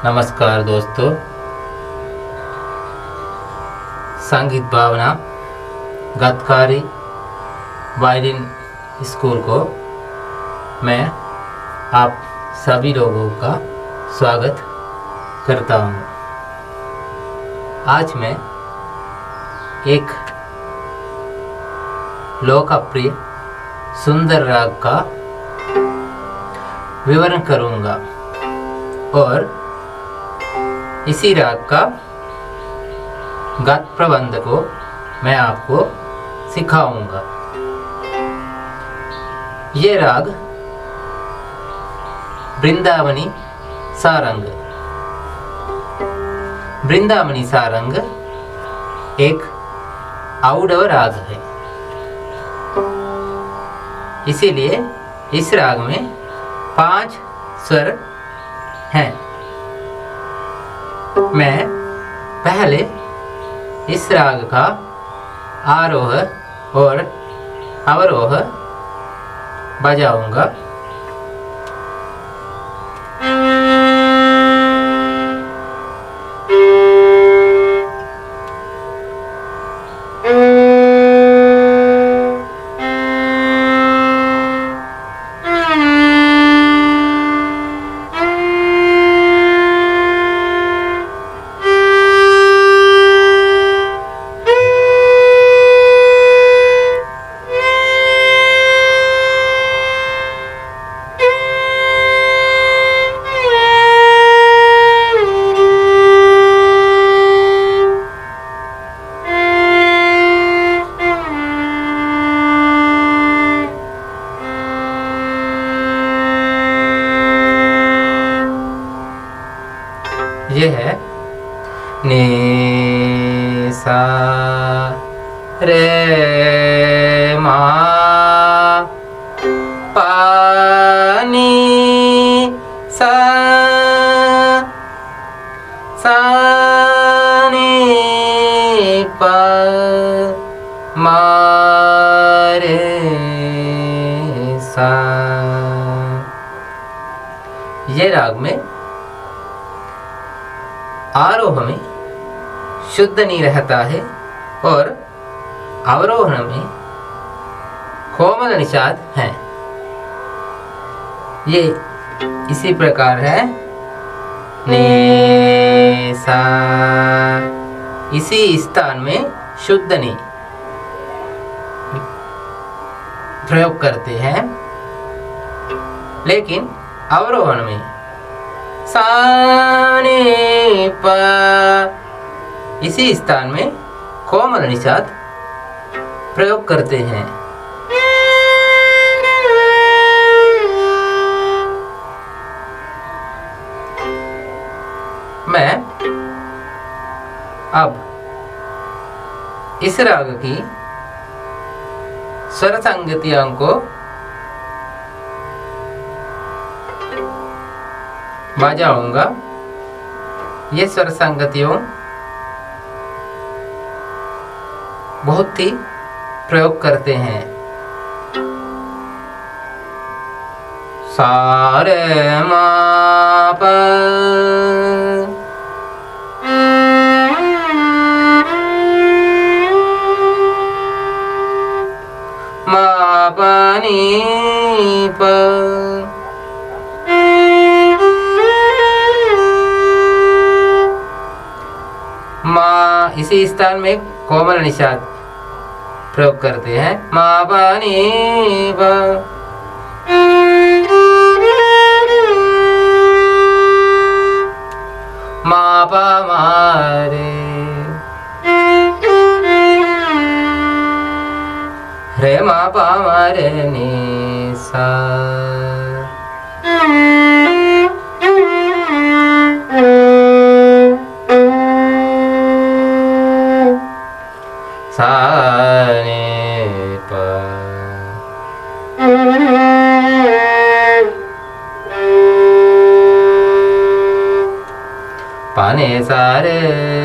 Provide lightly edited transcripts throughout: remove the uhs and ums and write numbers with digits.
नमस्कार दोस्तों, संगीत भावना गतकारी वायलिन स्कूल को मैं आप सभी लोगों का स्वागत करता हूँ। आज मैं एक लोकप्रिय सुंदर राग का विवरण करूँगा और इसी राग का गात प्रबंध को मैं आपको सिखाऊंगा। ये राग वृंदावनी सारंग। वृंदावनी सारंग एक औडव राग है, इसीलिए इस राग में 5 स्वर हैं। मैं पहले इस राग का आरोह और अवरोह बजाऊंगा। ये है नी सा रे मा पा नी सा सा नी पा मा रे सा। ये राग में आरोह में शुद्ध नी रहता है और अवरोहण में कोमल निषाद है। ये इसी प्रकार है नी सा। इसी स्थान में शुद्ध नी प्रयोग करते हैं, लेकिन अवरोहण में सा नी पा इसी स्थान में कोमल निषाद प्रयोग करते हैं। मैं अब इस राग की स्वर संगतियों को बजाऊंगा। ये स्वर संगतियों बहुत ही प्रयोग करते हैं। सा रे मा पा मा पा नी पा माँ इसी स्थान में कोमल निषाद प्रयोग करते हैं। माँ पानी पा माँ पा मारे रे माँ पा मारे नी सा। सा नी पा पा नी सा रे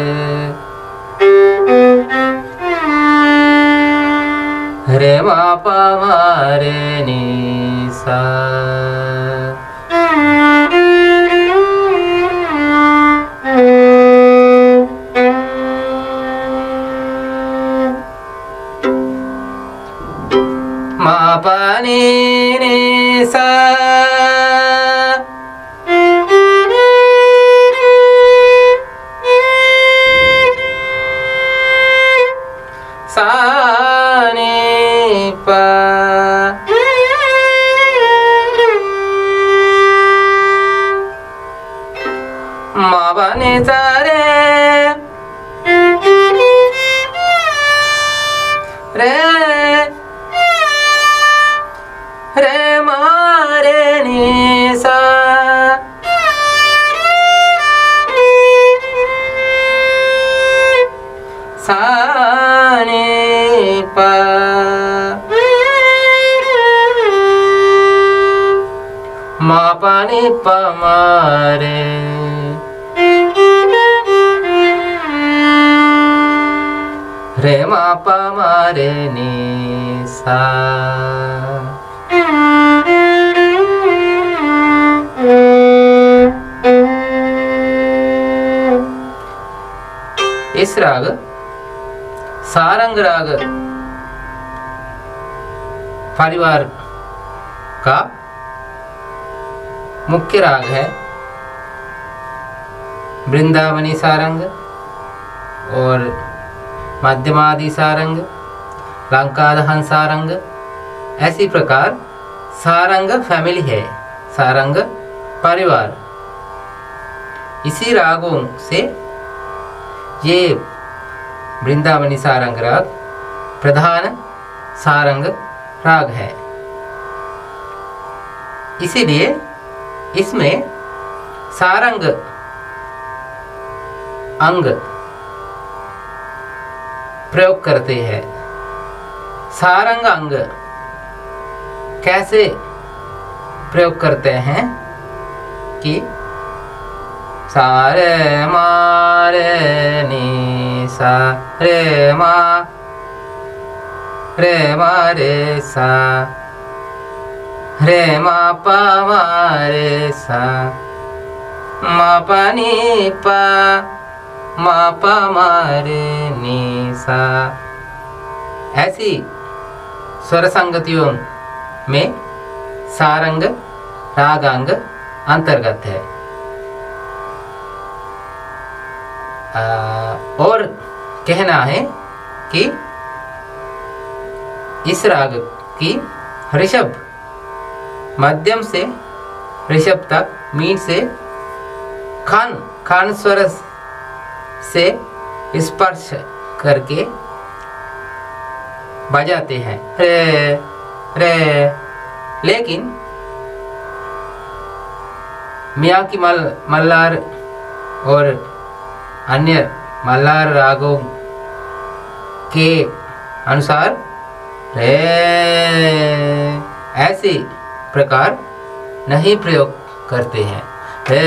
रे मा पा मा रे नी सा। नी नी सा सा नी पा मा पा नी सा रे रे रे मा रे नी सा सा नी पा मा पा नी पा मा रे रे मा पा मा रे नी सा। इस राग सारंग राग परिवार का मुख्य राग है। वृंदावनी सारंग और मध्यमादि सारंग, लंकादहन सारंग, ऐसी प्रकार सारंग फैमिली है, सारंग परिवार। इसी रागों से ये वृंदावनी सारंग राग प्रधान सारंग राग है। इसीलिए इसमें सारंग अंग प्रयोग करते हैं। सारंग अंग कैसे प्रयोग करते हैं कि सारे मारे नी सा रे मा रे सा रे मा पा मा रे सा मा पा नी पा मा पा मा रे नी सा। ऐसी स्वर संगतियों में सारंग रागांग अंतर्गत है। और कहना है कि इस राग की ऋषभ मध्यम से ऋषभ तक मीन से खान स्वर से स्पर्श करके बजाते हैं रे रे। लेकिन मियाँ की मल्लार और अन्य मल्लार रागों के अनुसार रे ऐसे प्रकार नहीं प्रयोग करते हैं। रे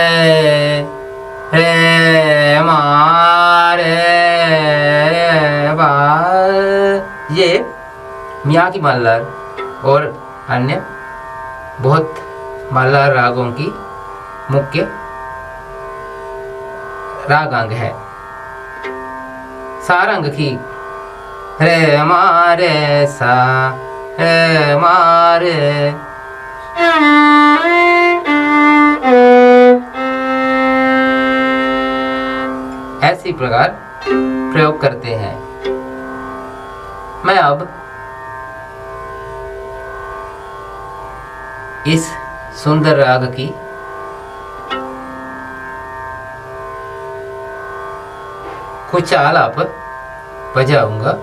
रे मा रे बा। ये मियाँ की मल्लार और अन्य बहुत मल्लार रागों की मुख्य रागांग है। सारंग की रे मा रे सा रे मा रे ऐसी प्रकार प्रयोग करते हैं। मैं अब इस सुंदर राग की कुछ आलाप बजाऊंगा।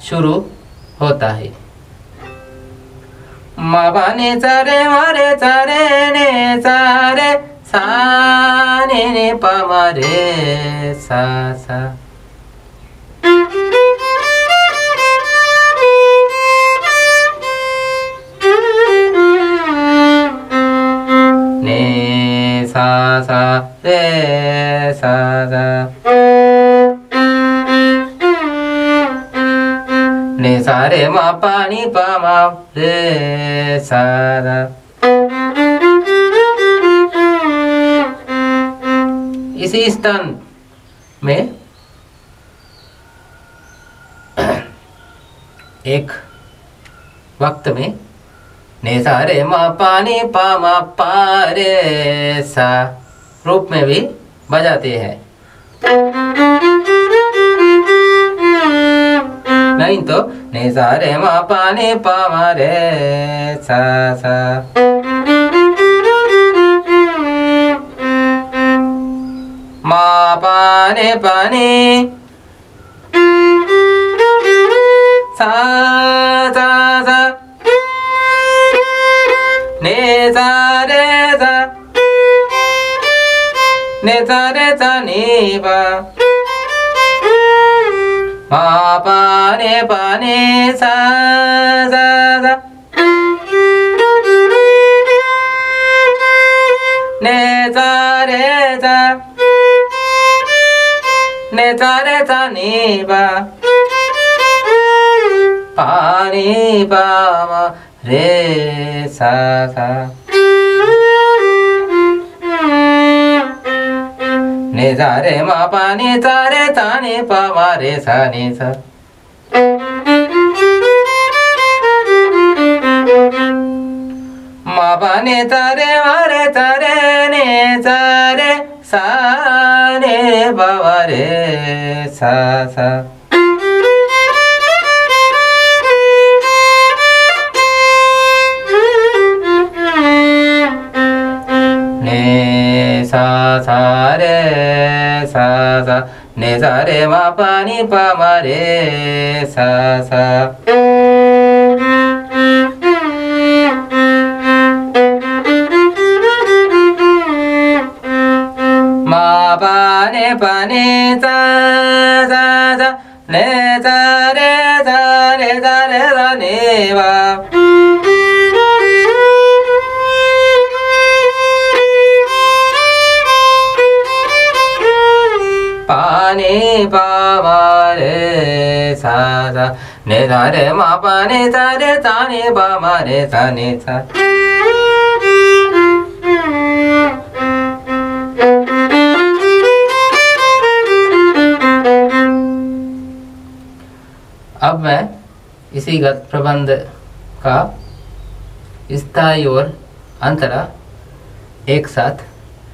शुरू होता है। मा पा ने सा रे मा रे सा रे ने सा रे सा ने पा मा रे सा सा। ने सा सा रे सा सा। ने सा रे मा पा नी पा मा रे सा सा। इसी स्थान में एक वक्त में ने सा रे मा पा नी पा मा पा रे सा रूप में भी बजाते हैं। नहीं तो ने सा रे मा पा नी पा मा रे सा सा। मा पा ने पा नी सा सा सा। ने सा रे सा ने सा रे सा नी पा। मा पा ने सा सा सा। ने सा रे सा ने सा रे सा नी पा। पा नी पा मा रे सा सा। ने सा रे मा पा नी सा रे सा नी पा मा रे सा नी सा। मा पा ने सा रे मा रे सा रे ने सा रे सा ने पा मा रे सा सा। ने सा सा रे सा सा। ने सा रे मा पा नी पा मा रे सा सा। मा पा ने सा सा सा। ने सा रे सा ने सा रे सा ने पा। पा नी पा मा रे सा सा। ने सा रे मा पा ने सा रे सा ने पा मा रे सा ने सा। अब मैं इसी गत प्रबंध का स्थाई और अंतरा एक साथ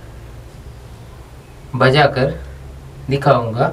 बजाकर दिखाऊंगा।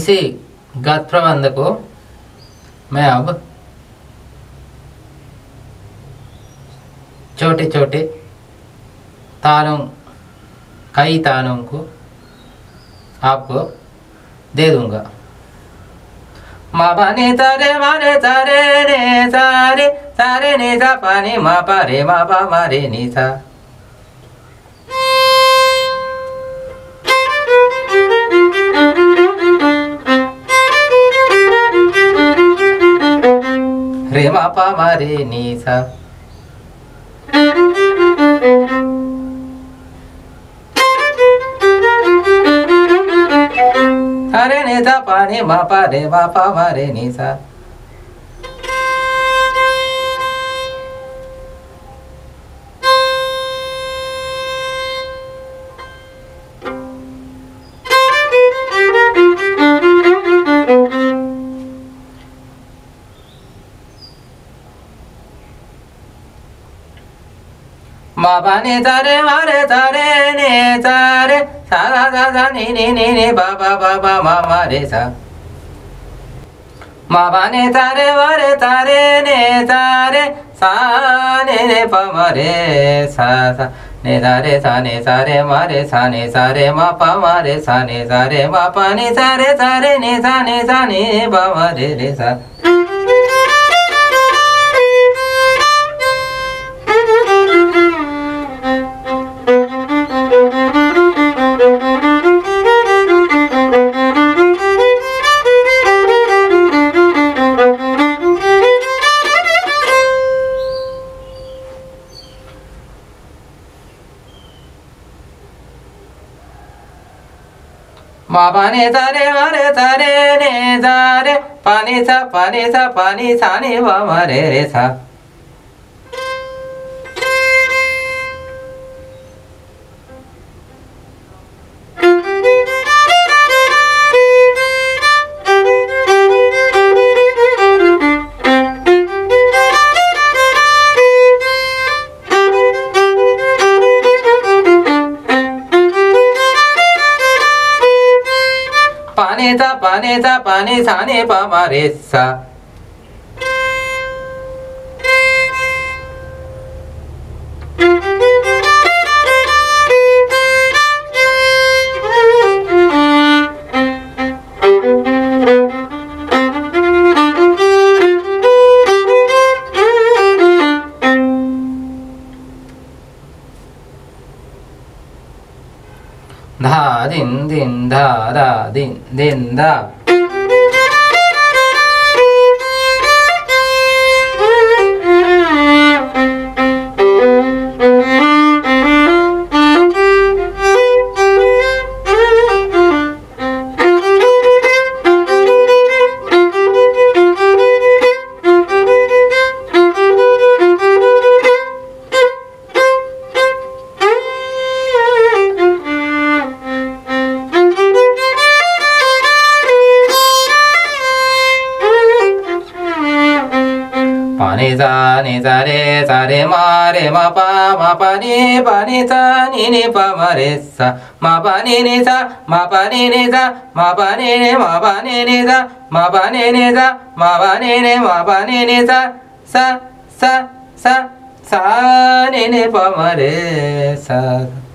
इसी गात प्रबंध को मैं अब छोटे छोटे तालों, कई तालों को आपको दे दूंगा। मा पा नि सा रे मा रे सा रे ने सा रे ने सा पा नि मा पा रे मा पा मा रे नि सा। रे मा पा मा रे नि सा। सा रे ने सा पा नि मा पा रे मा पा मा रे नि सा। मा पा नि सा रे मा रे सा रे ने सा रे सा सा सा सा नि नि नि नि पा पा पा पा मा मा रे सा। मा पा नि सा रे मा रे सा रे ने सा रे सा ने ने पा मा रे सा सा ने सा रे मा रे सा रे मा पा मा रे सा रे मा पा नि सा रे ने सा ने पा मा रे सा। मा पा नि सा रे मा रे सा रे ने सा रे पा नि सा नि पा मा रे सा। पा नि सा नि पा मा रे सा। धा दिन दिन धा धा दिन दिन धा। पा नि सा रे मा पा नि सा नि पा मा रे सा। मा पा नि सा मा पा नि सा मा पा नि मा पा नि सा मा पा नि सा मा पा नि मा पा नि सा सा सा सा सा नि पा मा रे सा।